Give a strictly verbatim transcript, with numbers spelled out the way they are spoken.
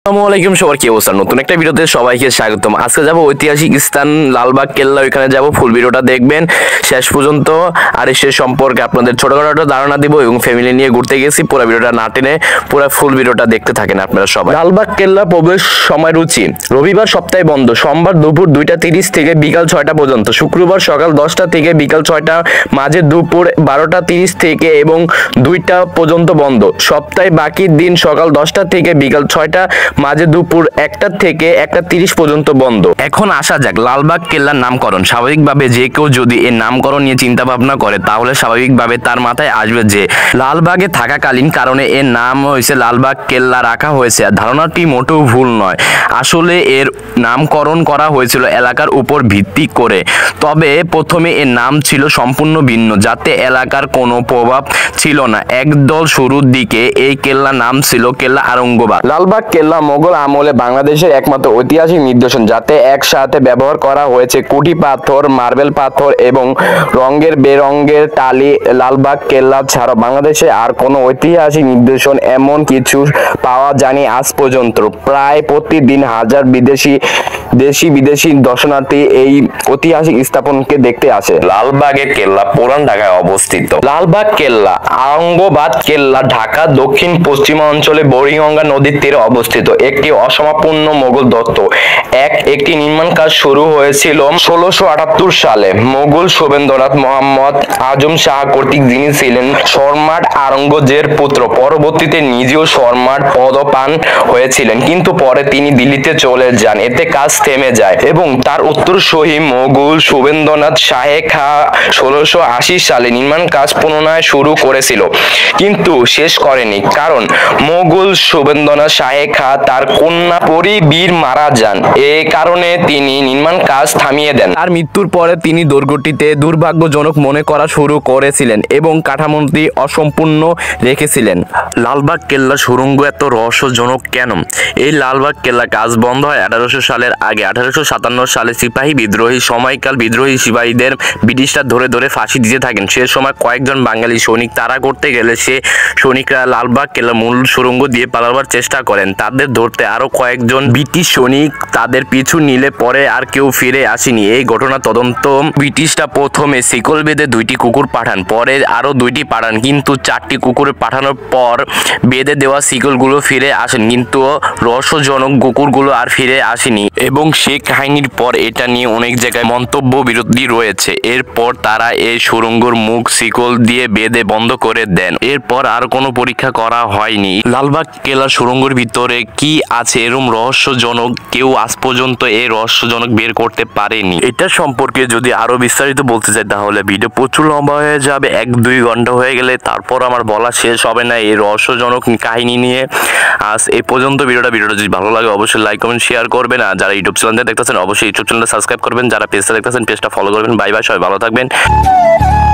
আসসালামু আলাইকুম, সবার কি অবস্থা? নতুন একটা ভিডিওতে সবাইকে স্বাগতম। আজকে যাব ঐতিহাসিক স্থান লালবাগ কেল্লা, ওইখানে যাব। ফুল ভিডিওটা দেখবেন শেষ পর্যন্ত, আর সে সম্পর্কে আপনাদের ছোটখাটো ধারণা দিব এবং ফ্যামিলি নিয়ে ঘুরতে গেছি। পুরো ভিডিওটা না টেনে পুরো ফুল ভিডিওটা দেখতে থাকেন আপনারা সবাই। লালবাগ কেল্লা প্রবেশ সময় রুচি: রবিবার সপ্তাহে বন্ধ, সোমবার দুপুর দুইটা তিরিশ থেকে বিকাল ছয়টা পর্যন্ত, শুক্রবার সকাল দশটা থেকে বিকাল ছয়টা, মাঝে দুপুর বারোটা তিরিশ থেকে এবং দুইটা পর্যন্ত বন্ধ। সপ্তাহে বাকি দিন সকাল দশটা থেকে বিকাল ছয়টা, মাঝে দুপুর একটা থেকে একটা তিরিশ পর্যন্ত বন্ধ। এখন আসা যাক লালবাগ কেল্লার নামকরণ। স্বাভাবিকভাবে যে কেউ যদি এর নামকরণ নিয়ে চিন্তা ভাবনা করে তাহলে স্বাভাবিকভাবে তার মাথায় আসবে যে লালবাগে থাকাকালীন কারণে এর নাম হয়েছে লালবাগ কেল্লা রাখা হয়েছে। ধারণাটি মোটেও ভুল নয়। আসলে এর নামকরণ করা হয়েছিল এলাকার উপর ভিত্তি করে, তবে প্রথমে এর নাম ছিল সম্পূর্ণ ভিন্ন, যাতে এলাকার কোনো প্রভাব ছিল না। একদল শুরুর দিকে এই কেল্লার নাম ছিল কেল্লা আরঙ্গবাদ। লালবাগ কেল্লা মোগল আমলে বাংলাদেশের একমাত্র ঐতিহাসিক নিদর্শন, যাতে একসাথে ব্যবহার করা হয়েছে কুটি পাথর, মার্বেল পাথর এবং রঙের বেরঙের টালি। লালবাগ কেল্লা ছাড়াও বাংলাদেশে আর কোনো ঐতিহাসিক নিদর্শন এমন কিছু পাওয়া যায়নি আজ পর্যন্ত। প্রায় প্রতিদিন হাজার বিদেশি দেশি বিদেশি দর্শনার্থী এই ঐতিহাসিক স্থাপনকে দেখতে আসে। লালবাগের কেল্লা পুরান ঢাকায় অবস্থিত। লালবাগ কেল্লা আরঙ্গবাদ কেল্লা ঢাকা দক্ষিণ পশ্চিমাঞ্চলে বুড়িগঙ্গা নদীর তীরে অবস্থিত একটি অসমাপূর্ণ মোগল দত্ত। এক একটি নির্মাণ কাজ শুরু হয়েছিল ষোলোশো আটাত্তর সালে মোগল সুবেন্দ্রনাথ মোহাম্মদ আজম শাহ কর্তৃক, যিনি ছিলেন সম্রাট আওরঙ্গজেবের পুত্র। পরবর্তীতে নিজেও সম্রাট পদপান হয়েছিলেন, কিন্তু পরে তিনি দিল্লিতে চলে যান। এতে কাজ থেমে যায় এবং তার উত্তরসূরি মোগল সুবেন্দ্রনাথ শাহে খাঁ ষোলোশো আশি সালে নির্মাণ কাজ পুনরায় শুরু করেছিল, কিন্তু শেষ করেনি, কারণ মোগল সুবেন্দ্রনাথ শাহে খাঁ তার কন্যা পরি বীর মারা যান। এ কারণে তিনি নির্মাণ কাজ থামিয়ে দেন। তার মৃত্যুর পরে তিনি দুর্গটিতে দুর্ভাগ্যজনক মনে করা শুরু করেছিলেন এবং কাঠামোটি অসম্পূর্ণ রেখেছিলেন। লালবাগ কেল্লা সুড়ঙ্গ এত রহস্যজনক কেন? এই লালবাগ কেল্লা কাজ বন্ধ হয় আঠারোশো সালের আগে। আঠারোশো সাতান্ন সালে সিপাহী বিদ্রোহী সময়কাল বিদ্রোহী সিপাহীদের ব্রিটিশরা ধরে ধরে ফাঁসি দিতে থাকেন। সে সময় কয়েকজন বাঙালি সৈনিক তাড়া করতে গেলে সে সৈনিকরা লালবাগ কেল্লা মূল সুড়ঙ্গ দিয়ে পালাবার চেষ্টা করেন। তাদের ধরতে আরো কয়েকজন ব্রিটিশ সৈনিক তাদের পিছু নিলে পরে আর কেউ ফিরে আসেনি। এই ঘটনা তদন্ত ব্রিটিশরা প্রথমে শিকল বেঁধে দুইটি কুকুর পাঠান, পরে আরো দুইটি পাঠান, কিন্তু চারটি কুকুর পাঠানোর পর বেঁধে দেওয়া শিকলগুলো ফিরে আসেন, কিন্তু রহস্যজনক কুকুরগুলো আর ফিরে আসেনি। এবং সে কাহিনীর পর এটা নিয়ে অনেক জায়গায় মন্তব্য বিরোধী রয়েছে। এরপর তারা এই সুড়ঙ্গর মুখ শিকল দিয়ে বেঁধে বন্ধ করে দেন। এরপর আর কোনো পরীক্ষা করা হয়নি। লালবাগ কেল্লা সুড়ঙ্গের ভিতরে কি আছে এরকম রহস্যজনক, কেউ আজ পর্যন্ত এই রহস্যজনক বের করতে পারেনি। এটা সম্পর্কে যদি আরো বিস্তারিত বলতে চাই তাহলে ভিডিও প্রচুর লম্বা হয়ে যাবে, এক দুই ঘন্টা হয়ে গেলে তারপর আমার বলা শেষ হবে না এই রহস্যজনক কাহিনী নিয়ে। আজ এই পর্যন্ত ভিডিওটা ভিডিওটা যদি ভালো লাগে অবশ্যই লাইক কমেন্ট শেয়ার করবেন, আর যারা ইউটিউব চ্যানেলটা দেখতেছেন অবশ্যই ইউটিউব চ্যানেলটা সাবস্ক্রাইব করবেন, যারা পেজটা দেখতেছেন পেজটা ফলো করবেন। বাই বাই, সবাই ভালো থাকবেন।